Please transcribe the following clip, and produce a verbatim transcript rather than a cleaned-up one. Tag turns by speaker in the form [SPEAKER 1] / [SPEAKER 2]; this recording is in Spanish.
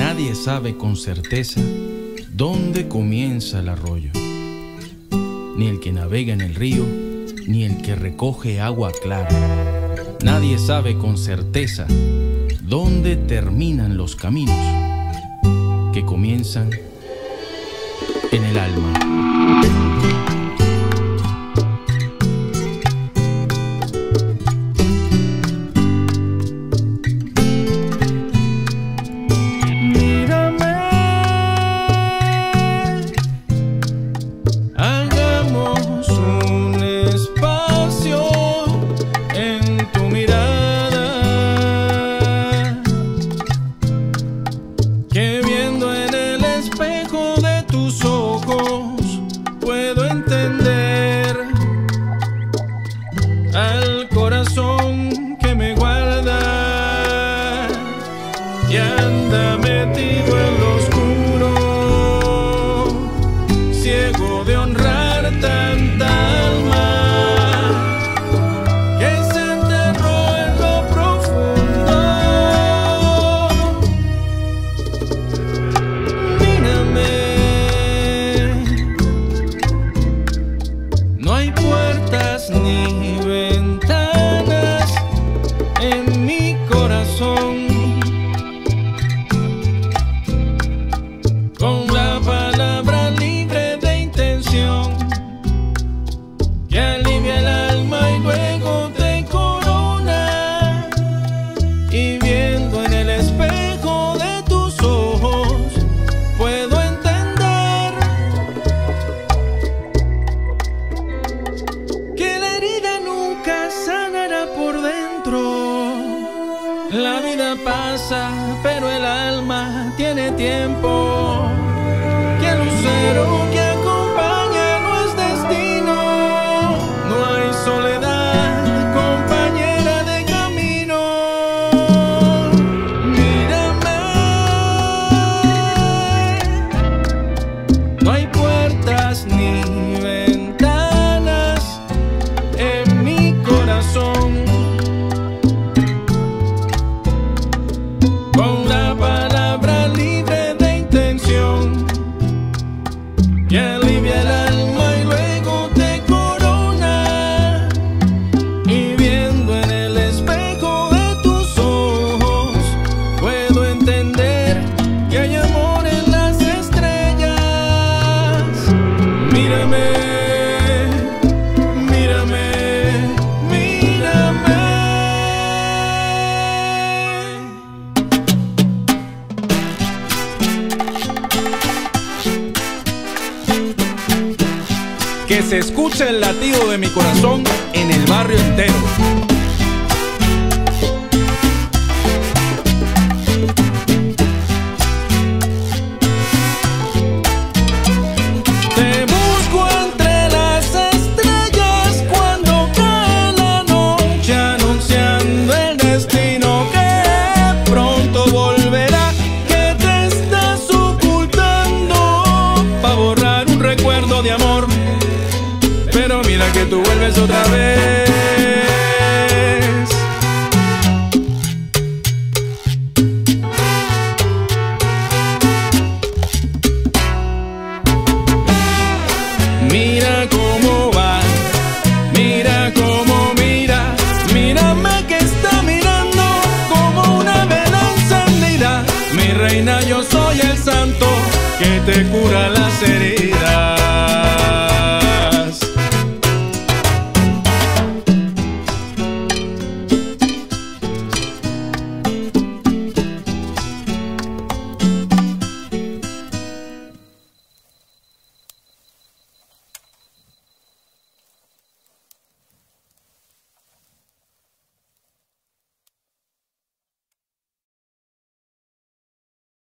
[SPEAKER 1] Nadie sabe con certeza dónde comienza el arroyo, ni el que navega en el río, ni el que recoge agua clara. Nadie sabe con certeza dónde terminan los caminos que comienzan en el alma.
[SPEAKER 2] Al corazón que me guarda y anda metido en lo oscuro, ciego de honrar tanta alma que se enterró en lo profundo. Mírame, no hay puertas ni ventanas en mi corazón. Con la palabra libre de intención que alivia el alma y luego te corona, y viendo en el espejo de tus ojos puedo entender que la herida nunca sanará por dentro. La vida pasa, pero el alma tiene tiempo. Que el lucero que acompaña no es destino. No hay soledad, compañera de camino. Mírame, no hay puertas ni ventanas en mi corazón. Con la palabra libre de intención que alivia el alma y luego te corona, y viendo en el espejo de tus ojos puedo entender que hay amor en las estrellas. Mírame, mírame, mírame.
[SPEAKER 1] Que se escuche el latido de mi corazón en el barrio entero.
[SPEAKER 2] Te busco entre las estrellas cuando cae la noche, anunciando el destino que pronto volverá, que te estás ocultando para borrar un recuerdo de amor. Pero mira que tú vuelves otra vez. Mira cómo va, mira cómo mira, mírame que está mirando como una vela encendida. Mi reina, yo soy el santo que te cura las heridas.